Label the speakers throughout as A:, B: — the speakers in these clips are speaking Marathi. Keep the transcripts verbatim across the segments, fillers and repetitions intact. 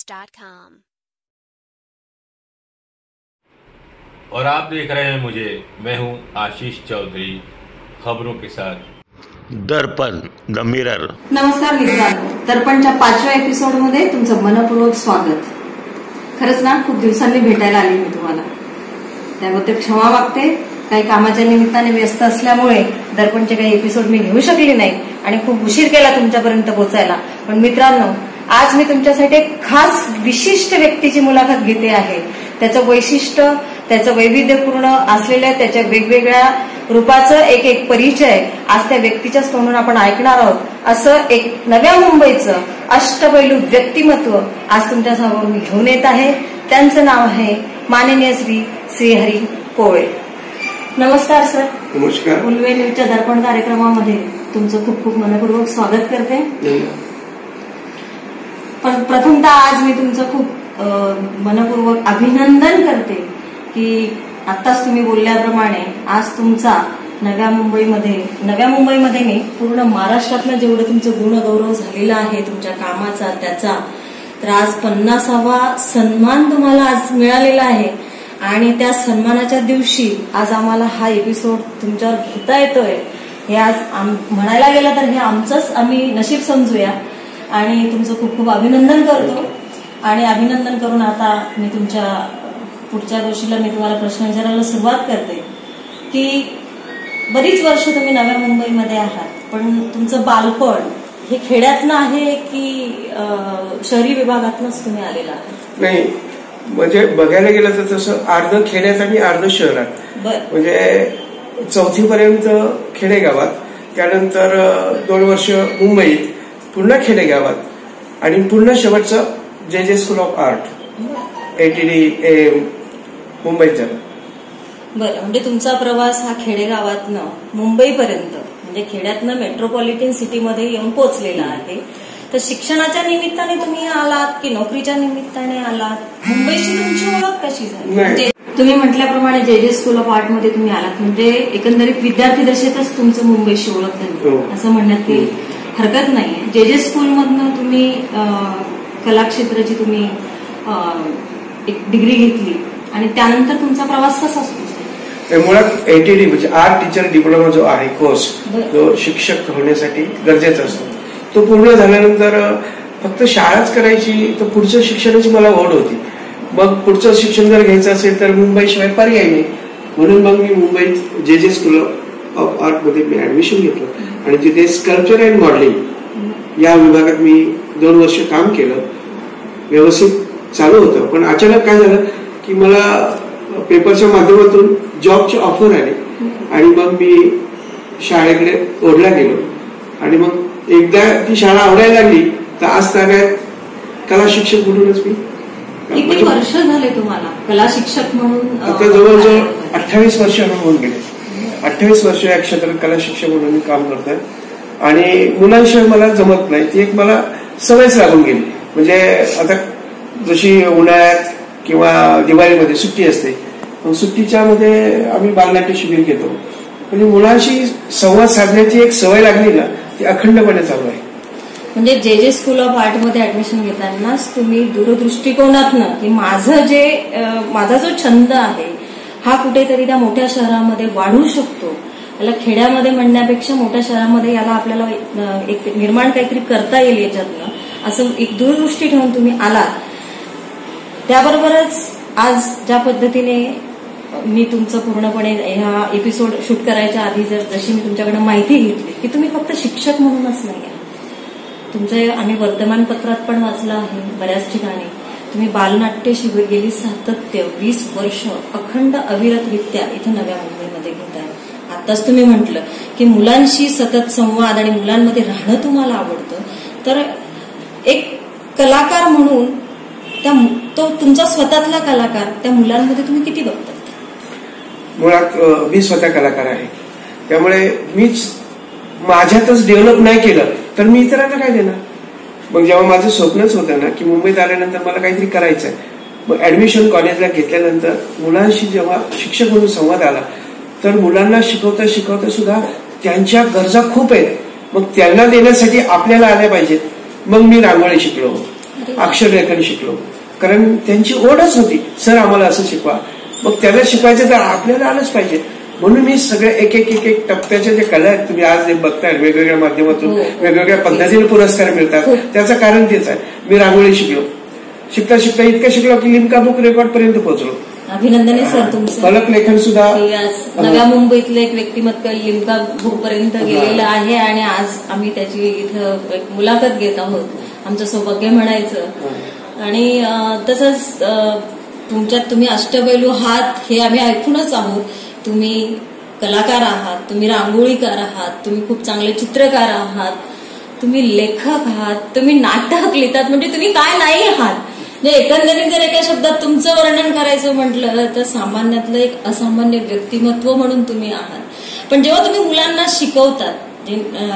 A: Dot com.
B: और आप देख रहे हैं मुझे, मैं हूं आशीष चौधरी, खबरों के साथ
C: दर्पण द मिरर।
D: नमस्कार मित्रांनो, दर्पणच्या पाचव्या एपिसोड मध्ये तुमचं मनपूर्वक स्वागत। खरंच ना, खूप दिवसांनी भेटायला आली मी तुम्हाला, त्याबद्दल क्षमा मागते। काही कामाच्या निमित्ताने व्यस्त असल्यामुळे दर्पणचे काही एपिसोड मी घेऊ शकले नाही आणि खूप उशीर केला तुमच्यापर्यंत पोहोचायला। पण मित्रांनो, आज मी तुमच्यासाठी एक खास विशिष्ट व्यक्तीची मुलाखत घेते आहे। त्याचं वैशिष्ट्य, त्याचं वैविध्यपूर्ण असलेल्या त्याच्या वेगवेगळ्या रूपाचं एक एक परिचय आज त्या व्यक्तीच्याच तोंडून आपण ऐकणार आहोत। असं एक नव्या मुंबईचं अष्टपैलू व्यक्तिमत्व आज तुमच्यासमोर मी घेऊन येत आहे। त्यांचं नाव आहे माननीय श्री श्रीहरी कोळे। नमस्कार सर।
E: नमस्कार।
D: उल्वे न्यूजच्या दर्पण कार्यक्रमामध्ये तुमचं खूप खूप मनपूर्वक स्वागत करते। पण प्रथमतः आज मी तुमचं खूप मनपूर्वक अभिनंदन करते की आताच तुम्ही बोलल्याप्रमाणे आज तुमचा नव्या मुंबईमध्ये नव्या मुंबईमध्ये नाही, पूर्ण महाराष्ट्रातनं जेवढं तुमचं गुणगौरव झालेला आहे तुमच्या कामाचा त्याचा, तर आज पन्नासावा सन्मान तुम्हाला आज मिळालेला आहे। आणि त्या सन्मानाच्या दिवशी आज आम्हाला हा एपिसोड तुमच्यावर घेता येतोय, हे आज म्हणायला गेलं तर हे आमचंच आम्ही नशीब समजूया। आणि तुमचं खूप खूप अभिनंदन करतो। आणि अभिनंदन करून आता मी तुमच्या पुढच्या गोष्टीला मी तुम्हाला प्रश्न विचारायला सुरुवात करते की बरीच वर्ष तुम्ही नव्या मुंबईमध्ये आहात, पण तुमचं बालपण हे खेड्यातनं आहे की शहरी विभागातनंच तुम्ही आलेला आहात?
E: नाही, म्हणजे बघायला गेलं तर तसं अर्ध खेड्यात आणि अर्ध शहरात। म्हणजे चौथी पर्यंत खेडेगावात, त्यानंतर दोन वर्ष मुंबईत, पुन्हा खेडेगावात, आणि पुन्हा शेवटचं जे जे स्कूल ऑफ आर्ट एटीडी मुंबईत झालं।
D: बरं, म्हणजे तुमचा प्रवास हा खेडेगावातनं मुंबईपर्यंत, म्हणजे खेड्यातनं मेट्रोपॉलिटन सिटीमध्ये येऊन पोहोचलेला आहे। तर शिक्षणाच्या निमित्ताने तुम्ही आलात की नोकरीच्या निमित्ताने आलात? मुंबईची तुमची ओळख कशी झाली? म्हणजे तुम्ही म्हटल्याप्रमाणे जे जे स्कूल ऑफ आर्ट मध्ये तुम्ही आलात, म्हणजे एकंदरीत विद्यार्थी दशेतच तुमचं मुंबईशी ओळख झाली असं म्हणण्यात काही हरकत नाहीये। जे जे स्कूल मधनं तुम्ही कला क्षेत्राची तुम्ही एक डिग्री घेतली आणि त्यानंतर तुमचा प्रवास कसा सुरू?
E: मुळात एटीडी म्हणजे आर्ट टीचर डिप्लोमा जो आहे कोर्स, जो शिक्षक होण्यासाठी गरजेचा असतो, तो पूर्ण झाल्यानंतर फक्त शाळाच करायची तर पुढचं शिक्षणाची मला ओढ होती। मग पुढचं शिक्षण जर घ्यायचं असेल तर मुंबईशिवाय पर्याय नाही, म्हणून मग मी मुंबईत जे जे स्कूल ऑफ आर्ट मध्ये मी ऍडमिशन घेतलं आणि तिथे स्कल्पचर अँड मॉडेलिंग या विभागात मी दोन वर्ष काम केलं। व्यवस्थित चालू होतं, पण अचानक काय झालं की मला पेपरच्या माध्यमातून जॉबची ऑफर आली आणि मग मी शाळेकडे ओढला गेलो। आणि मग एकदा ती शाळा आवडायला लागली तर आज ताब्यात कला शिक्षक म्हणूनच मी।
D: किती वर्ष झाले तुम्हाला कला शिक्षक म्हणून?
E: आता जवळजवळ अठ्ठावीस वर्ष होऊन गेले। अठ्ठावीस वर्ष या क्षेत्रात कला शिक्षक म्हणून मी काम करतोय आणि मुलांशिवाय मला जमत नाही, ती एक मला सवयच लागून गेली। म्हणजे आता जशी उन्हाळ्यात किंवा दिवाळीमध्ये सुट्टी असते, मग सुट्टीच्या मध्ये आम्ही बालनाट्य शिबिर घेतो, म्हणजे मुलांशी संवाद साधण्याची एक सवय लागली ना, ती अखंडपणे चालू आहे।
D: म्हणजे जे जे स्कूल ऑफ आर्ट मध्ये ऍडमिशन घेतानाच तुम्ही दूरदृष्टिकोनातनं की माझं जे माझा जो छंद आहे हा कुठेतरी त्या मोठ्या शहरामध्ये वाढू शकतो, याला खेड्यामध्ये म्हणण्यापेक्षा मोठ्या शहरामध्ये याला आपल्याला एक निर्माण काहीतरी करता येईल याच्यातनं, असं एक दूरदृष्टी ठेवून तुम्ही आलात। त्याबरोबरच आज ज्या पद्धतीने मी तुमचं पूर्णपणे ह्या एपिसोड शूट करायच्या आधी जर जशी मी तुमच्याकडे माहिती घेतली की तुम्ही फक्त शिक्षक म्हणूनच नाही आहे, तुमचं आम्ही वर्तमानपत्रात पण वाचलं आहे, बऱ्याच ठिकाणी तुम्ही बालनाट्य शिबिर गेली सातत्य वीस वर्ष अखंड अविरतरित्या इथं नव्या मुंबईमध्ये घेताय। आताच तुम्ही म्हटलं की मुलांशी सतत संवाद आणि मुलांमध्ये राहणं तुम्हाला आवडतं, तर एक कलाकार म्हणून त्या तो तुमचा स्वतःतला कलाकार त्या मुलांमध्ये तुम्ही किती बघतात?
E: मुळात मी स्वतः कलाकार आहे, त्यामुळे मीच माझ्यातच डेव्हलप नाही केलं तर मी इतरांना काय देणार? मग जेव्हा माझं स्वप्नच होतं ना की मुंबईत आल्यानंतर मला काहीतरी करायचं आहे, मग ऍडमिशन कॉलेजला घेतल्यानंतर मुलांशी जेव्हा शिक्षक म्हणून संवाद आला तर मुलांना शिकवता शिकवता सुद्धा त्यांच्या गरजा खूप आहेत, मग त्यांना देण्यासाठी आपल्याला आल्या पाहिजेत। मग मी रांगोळी शिकलो, अक्षरलेखन शिकलो, कारण त्यांची ओढच होती, सर आम्हाला असं शिकवा. मग त्याला शिकवायचं तर आपल्याला आलंच पाहिजे, म्हणून मी सगळे एक एक एक एक टप्प्याच्या जे कला आहेत तुम्ही आज बघताय वेगवेगळ्या माध्यमातून वेगवेगळ्या पद्धतीने पुरस्कार मिळतात, त्याचं कारण तेच आहे. मी रांगोळी शिकलो, शिकता शिकता इतकं शिकलो की लिम्का बुक रेकॉर्ड पर्यंत पोहोचलो.
D: अभिनंदन आहे सर तुमचं.
E: फलक लेखन सुद्धा
D: नव्या मुंबईतलं एक व्यक्तिमत्व लिम्का बुक पर्यंत गेलेलं आहे आणि आज आम्ही त्याची इथं एक मुलाखत घेत आहोत. आमचं सौभाग्य म्हणायचं. आणि तसंच तुमच्यात तुम्ही अष्टपैलू आहात हे आम्ही ऐकूनच आहोत. तुम्ही कलाकार आहात, तुम्ही रांगोळीकार आहात, तुम्ही खूप चांगले चित्रकार आहात, तुम्ही लेखक आहात, तुम्ही नाटक लिहितात, म्हणजे तुम्ही काय नाही आहात. म्हणजे एकंदरीत जर एका शब्दात तुमचं वर्णन करायचं म्हटलं तर सामान्यातलं एक असामान्य व्यक्तिमत्व म्हणून तुम्ही आहात. पण जेव्हा तुम्ही मुलांना शिकवतात, जे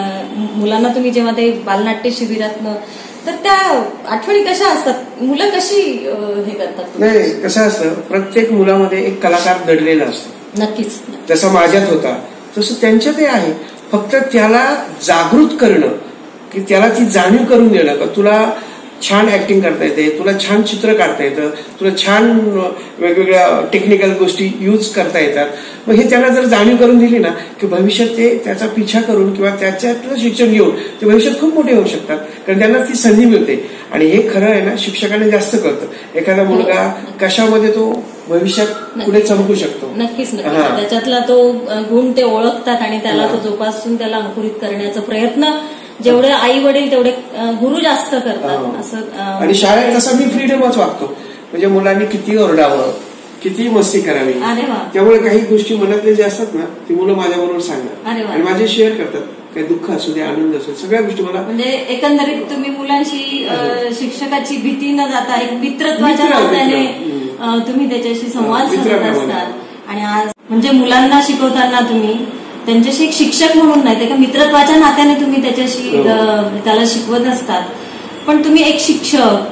D: मुलांना तुम्ही जेव्हा ते बालनाट्य शिबिरातनं, तर त्या आठवणी कशा असतात, मुलं कशी हे करतात?
E: नाही, कसं असतं, प्रत्येक मुलामध्ये एक कलाकार दडलेला असतो.
D: नक्कीच.
E: जसं माझ्यात होता तसं त्यांच्यातही आहे. फक्त त्याला जागृत करणं, की त्याला ती जाणीव करून देणं का तुला छान ऍक्टिंग करता येते, तुला छान चित्र काढता येतं, तुला छान वेगवेगळ्या टेक्निकल गोष्टी यूज करता येतात. मग हे त्यांना जर जाणीव करून दिली ना की भविष्यात ते त्याचा पिछा करून किंवा त्याच्यातलं शिक्षण घेऊन ते भविष्यात खूप मोठे होऊ शकतात, कारण त्यांना ती संधी मिळते. आणि हे खरं आहे ना, शिक्षकाने जास्त कळतं. एखादा मुलगा कशामध्ये तो भविष्यात पुढे चमकू शकतो.
D: नक्कीच नक्कीच त्याच्यातला तो गुण ते ओळखतात आणि त्याला तो जोपासून त्याला अंकुरित करण्याचा प्रयत्न जेवढे आई वडील तेवढे गुरु जास्त करतात असं. आणि
E: शाळेत तसं मी फ्रीडमच वागतो, म्हणजे मुलांनी किती ओरडावं, किती मस्ती करावी, त्यामुळे काही गोष्टी मनातले जे असतात ना ती मुलं माझ्याबरोबर सांगतात आणि माझे शेअर करतात. काही दुःख असू दे, आनंद असू दे, सगळ्या गोष्टी मला.
D: म्हणजे एकंदरीत तुम्ही मुलांशी शिक्षकाची भीती न जाता एक मित्रत्वाच्या नात्याने तुम्ही त्याच्याशी संवाद साधत असतात. आणि आज म्हणजे मुलांना शिकवताना तुम्ही त्यांच्याशी एक शिक्षक म्हणून नाही, त्या मित्रत्वाच्या नात्याने तुम्ही त्याच्याशी त्याला शिकवत असतात. पण तुम्ही एक शिक्षक,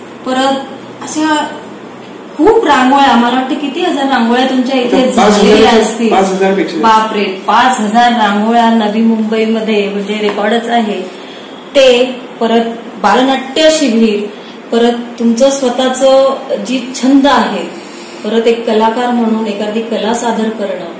D: परत अशा खूप रांगोळ्या, मला वाटतं किती हजार रांगोळ्या तुमच्या इथे झालेल्या असतील. बापरे, पाच हजार रांगोळ्या नवी मुंबईमध्ये म्हणजे रेकॉर्डच आहे ते. परत बालनाट्य शिबिर, परत तुमचं स्वतःचं जी छंद आहे, परत एक कलाकार म्हणून एखादी कला सादर करणं,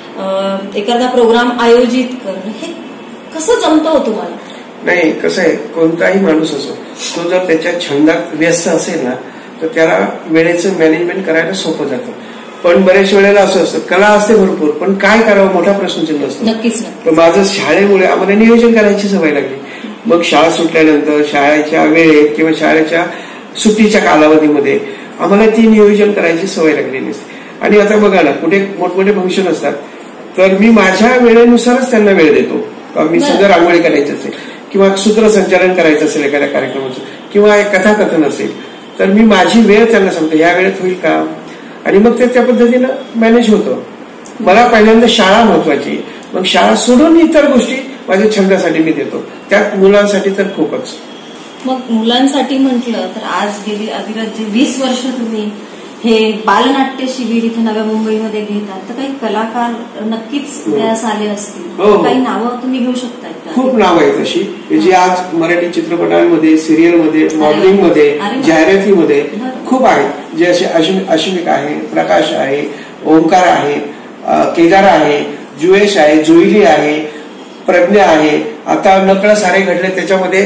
D: एखादा प्रोग्राम आयोजित करणं, हे कसं जमतं हो तुम्हाला?
E: नाही, कसं आहे, कोणताही माणूस असो तो जर त्याच्या छंदात व्यस्त असेल ना तर त्याला वेळेचं मॅनेजमेंट करायला सोपं जातं. पण बऱ्याच वेळेला असं असतं, कला असते भरपूर, पण काय करावं मोठा प्रश्नचिन्ह असतो.
D: नक्कीच.
E: तर माझं शाळेमुळे आम्हाला नियोजन करायची सवय लागली. मग शाळा सुटल्यानंतर शाळेच्या वेळेत किंवा शाळेच्या सुट्टीच्या कालावधीमध्ये आम्हाला ती नियोजन करायची सवय लागलेली असते. आणि आता बघा ना, कुठे मोठमोठे फंक्शन असतात तर मी माझ्या वेळेनुसारच त्यांना वेळ देतो. मी सगळं रांगोळी करायची असेल किंवा सूत्रसंचालन करायचं असेल एखाद्या कार्यक्रमाचं किंवा एक कथाकथन असेल तर मी माझी वेळ त्यांना सांगतो, या वेळेत होईल का, आणि मग ते त्या पद्धतीनं मॅनेज होतं. मला पहिल्यांदा शाळा महत्वाची, मग शाळा सोडून इतर गोष्टी माझ्या छंदासाठी मी देतो, त्यात मुलांसाठी तर खूपच.
D: मग मुलांसाठी म्हटलं तर आज गेली अविरत जे वीस वर्ष तुम्ही हे बालनाट्य शिबिर इथे नव्या मुंबईमध्ये घेतात, तर काही कलाकार नक्कीच उदयास आले असतील. काही नावं तुम्ही घेऊ शकता?
E: खूप नावं आहेत अशी जी आज मराठी चित्रपटांमध्ये, सिरियलमध्ये, मॉडेलिंगमध्ये, जाहिरातीमध्ये खूप आहेत. जे असे अश्विक आहे, प्रकाश आहे, ओंकार आहे, केदार आहे, जुएश आहे, जोईली आहे, प्रज्ञा आहे, आता नकळत सारे घडले त्याच्यामध्ये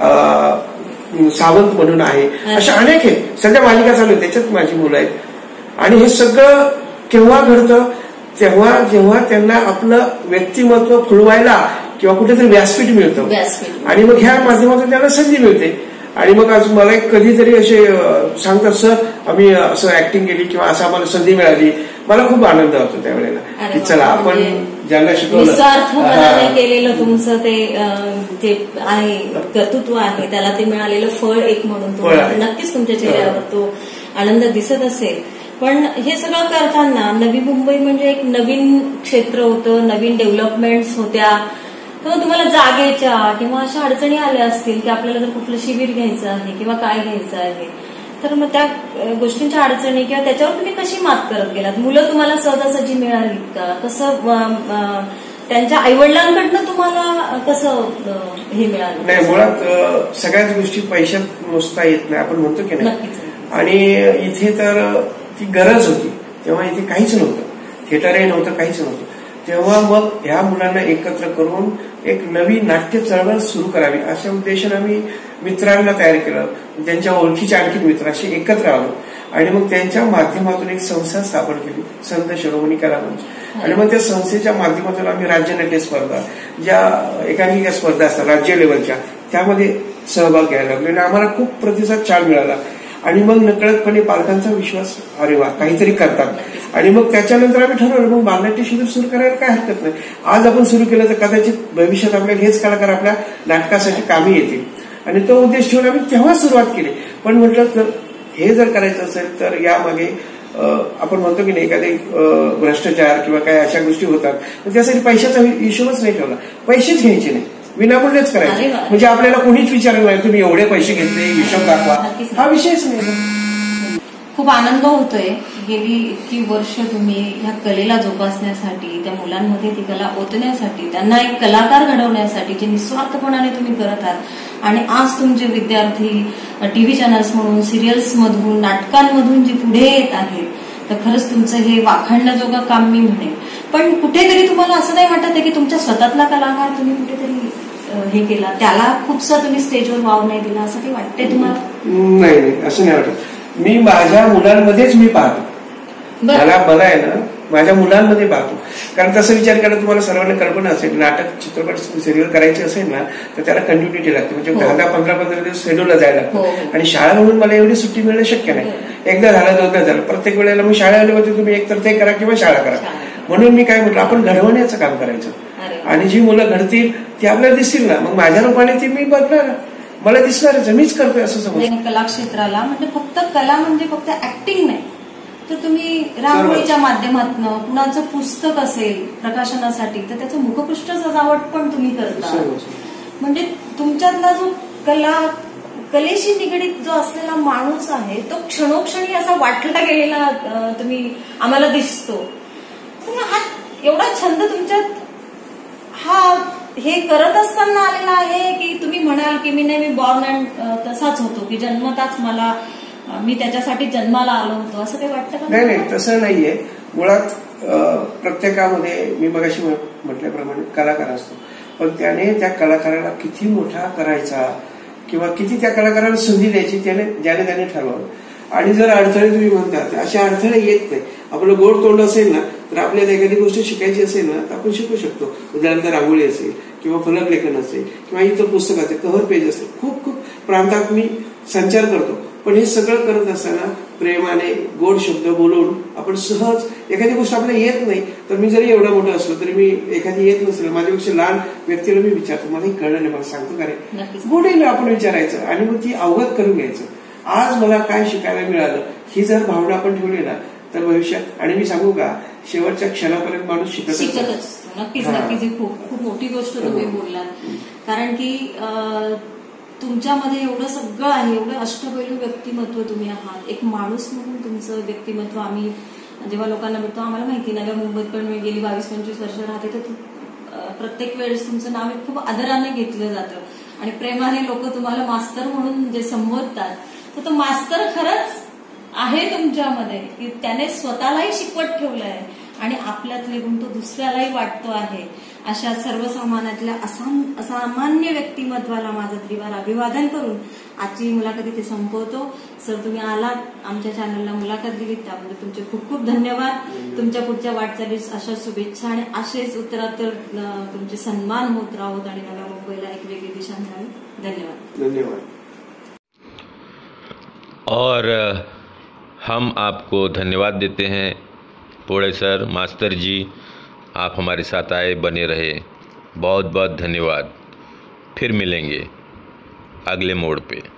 E: सावंत म्हणून आहे. अशा अनेक आहेत. सध्या मालिका चालू आहे त्याच्यात माझी मुलं आहेत. आणि हे सगळं केव्हा घडतं, तेव्हा जेव्हा त्यांना आपलं व्यक्तिमत्व फुलवायला किंवा कुठेतरी व्यासपीठ मिळतं आणि मग ह्या माध्यमातून त्यांना संधी मिळते. आणि मग आज मला कधीतरी असे सांगतात, सर आम्ही असं ऍक्टिंग केली किंवा असं आम्हाला संधी मिळाली, मला खूप आनंद होतो त्यावेळेला की चला आपण ज्यांना शिकवलं
D: केलेलं तुमचं ते जे आहे कर्तृत्व आहे त्याला ते मिळालेलं फळ एक म्हणून नक्कीच तुमच्या चेहऱ्यावर तो आनंद दिसत असेल. पण हे सगळं करताना नवी मुंबई म्हणजे एक नवीन क्षेत्र होतं, नवीन डेव्हलपमेंट्स होत्या, तेव्हा तुम्हाला जागेच्या किंवा अशा अडचणी आल्या असतील की आपल्याला जर कुठलं शिबिर घ्यायचं आहे किंवा काय घ्यायचं आहे, तर मग त्या गोष्टींच्या अडचणी किंवा त्याच्यावर तुम्ही कशी मात करत गेलात? मुलं तुम्हाला सहजासहजी मिळाली का? कसं त्यांच्या आईवडिलांकडनं तुम्हाला कसं अं, हे मिळालं?
E: नाही, मुळात अं, सगळ्याच गोष्टी पैशात मोजता येत नाही, आपण म्हणतो की नाही.
D: नक्कीच.
E: आणि इथे तर ती गरज होती, तेव्हा इथे काहीच नव्हतं, थिएटरही नव्हतं, काहीच नव्हतं. तेव्हा मग ह्या मुलांना एकत्र करून एक नवी नाट्य चळवळ सुरू करावी अशा उद्देशाने आम्ही मित्रांना तयार केलं, त्यांच्या ओळखीच्या आणखी मित्र असे एकत्र आलो आणि मग त्यांच्या माध्यमातून एक संस्था स्थापन केली, संत शिरोमणी कला मंच. आणि मग त्या संस्थेच्या माध्यमातून आम्ही राज्यनाट्य स्पर्धा, ज्या एकांकिका स्पर्धा असतात राज्य लेवलच्या, त्यामध्ये सहभाग घ्यायला लागलो आणि आम्हाला खूप प्रतिसाद छान मिळाला. आणि मग नकळतपणे पालकांचा विश्वास, अरे वा काहीतरी करतात. आणि मग त्याच्यानंतर आम्ही ठरवलं मग बालनाट्य शिबिर सुरू करायला काय हरकत नाही. आज आपण सुरू केलं तर कदाचित भविष्यात आपल्याला हेच कलाकार आपल्या नाटकासाठी कामी येतील. आणि तो उद्देश ठेवून आम्ही तेव्हा सुरुवात केली. पण म्हटलं तर हे जर करायचं असेल तर यामागे आपण म्हणतो की नाही एखादे भ्रष्टाचार किंवा काय अशा गोष्टी होतात, तर त्यासाठी पैशाचा हिशोबच नाही ठेवला. पैसेच घ्यायचे नाही, विनामूल्यच करायचे. म्हणजे आपल्याला कोणीच विचारलं नाही तुम्ही एवढे पैसे घेतले, हिशोब दाखवा, हा विषयच नाही.
D: खूप आनंद होतोय. गेली इतकी वर्ष तुम्ही ह्या कलेला जोपासण्यासाठी, त्या मुलांमध्ये ती कला ओतण्यासाठी, त्यांना एक कलाकार घडवण्यासाठी जे निस्वार्थपणाने तुम्ही करत आहात आणि आज तुमचे विद्यार्थी टीव्ही चॅनल्स म्हणून, सिरियल्स मधून, नाटकांमधून जे पुढे येत आहेत, तर खरंच तुमचं हे वाखाणण्याजोगं काम मी म्हणेन. पण कुठेतरी तुम्हाला असं नाही वाटत आहे की तुमच्या स्वतःतला कलाकार तुम्ही कुठेतरी हे केला, त्याला खूपसा तुम्ही स्टेजवर वाव नाही दिला, असं काही वाटतंय तुम्हाला?
E: नाही नाही, असं नाही वाटत. मी माझ्या मुलांमध्येच मी पाहतो, मला बरं आहे ना, माझ्या मुलांमध्ये पाहतो. कारण तसं विचार केला तुम्हाला सर्वांना कल्पना असेल, नाटक, चित्रपट, सिरियल करायचे असेल ना तर त्याला कंटिन्युटी लागते. म्हणजे दहा दहा पंधरा पंधरा दिवस शेड्यूलला जायला लागतं. आणि शाळा म्हणून मला एवढी सुट्टी मिळणं शक्य नाही. एकदा झालं, दोनदा झालं, प्रत्येक वेळेला मग शाळेमध्ये तुम्ही एकतर ते करा किंवा शाळा करा. म्हणून मी काय म्हटलं, आपण घडवण्याचं काम करायचं आणि जी मुलं घडतील ती आपल्याला दिसतील ना, मग माझ्या रूपाने ती मी बदणार, मला दिसणारच, मीच करतोय असं समज.
D: कला क्षेत्राला म्हणजे फक्त कला म्हणजे फक्त ऍक्टिंग नाही, तर तुम्ही रांगोळीच्या माध्यमातून, कुणाचं पुस्तक असेल प्रकाशनासाठी तर त्याचं मुखपृष्ठ सजावट पण तुम्ही करता. म्हणजे तुमच्यातला जो कला, कलेशी निगडीत जो असलेला माणूस आहे तो क्षणोक्षणी असा वाटला गेलेला तुम्ही आम्हाला दिसतो. हा एवढा छंद तुमच्यात हा हे करत असताना आलेला आहे की तुम्ही म्हणाल की मी नाही, मी बॉर्न अँड तसाच होतो की जन्मताच मला, मी त्याच्यासाठी जन्माला आलो होतो, असं काही वाटतं का?
E: नाही नाही, तसं नाहीये. मुळात प्रत्येकामध्ये मी मगाशी म्हटल्याप्रमाणे कलाकार असतो, पण त्याने त्या कलाकाराला किती मोठा करायचा किंवा किती त्या कलाकाराला संधी द्यायची त्याने ज्याने त्याने ठरवावं. आणि जर अडथळे तुम्ही म्हणतात, असे अडथळे येत नाही. आपलं गोड तोंड असेल ना तर आपल्याला एखादी गोष्ट शिकायची असेल ना तर आपण शिकू शकतो. उदाहरणार्थ रांगोळी असेल किंवा फलक लेखन असेल किंवा इतर पुस्तक असेल, कव्हर पेज असेल, खूप खूप प्रांतात मी संचार करतो. पण हे सगळं करत असताना प्रेमाने गोड शब्द बोलून आपण सहज, एखादी गोष्ट आपल्याला येत नाही तर मी जरी एवढं मोठं असलो तरी मी एखादी येत नसेल माझ्यापेक्षा लहान व्यक्तीला मी विचारतो, मला हे कळलं नाही, मला सांगतो का रे, गोडीला आपण विचारायचं आणि मग ती अवगत करून घ्यायचं. आज मला काय शिकायला मिळालं ही जर भावना आपण ठेवली ना तर भविष्यात, आणि मी सांगू का, शेवटच्या क्षणापर्यंत माणूस शिकत
D: शिकत असतो. नक्कीच नक्कीच, खूप खूप मोठी गोष्ट तुम्ही बोललात. कारण की तुमच्यामध्ये एवढं सगळं आहे, एवढं अष्टपैलू व्यक्तिमत्व तुम्ही आहात. एक माणूस म्हणून तुमचं व्यक्तिमत्व आम्ही जेव्हा लोकांना भेटतो, आम्हाला माहिती नव्या मुंबईत पण मी गेली बावीस पंचवीस वर्ष राहते, तर प्रत्येक वेळेस तुमचं नाव एक खूप आदराने घेतलं जातं आणि प्रेमाने लोक तुम्हाला मास्तर म्हणून जे संबोधतात, तर तो मास्तर खरंच आहे तुमच्यामध्ये की त्याने स्वतःलाही शिकवत ठेवलंय आणि आपल्यातले गुण तो दुसऱ्यालाही वाटतो आहे. अशा सर्वसामान्यातल्या असामान्य व्यक्तिमत्वाला माझं त्रिवार अभिवादन करून आजची मुलाखत इथे संपवतो. सर, तुम्ही आलात, आमच्या चॅनलला मुलाखत दिली, त्याबद्दल तुमचे खूप खूप धन्यवाद. तुमच्या पुढच्या वाटचालीस अशा शुभेच्छा आणि असेच उत्तरात्तर तुमचे सन्मान होत राहूत आणि नव्या मुंबईला एक वेगळी दिशा मिळावी. धन्यवाद.
E: धन्यवाद.
C: और हम आपको धन्यवाद देते हैं पोड़े सर, मास्टर जी, आप हमारे साथ आए, बने रहे, बहुत बहुत धन्यवाद. फिर मिलेंगे अगले मोड़ पे.